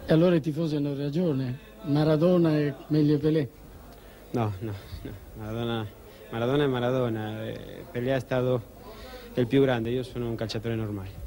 E allora i tifosi hanno ragione, Maradona è meglio Pelé. No, Maradona è Maradona, Pelé è stato il più grande, io sono un calciatore normale.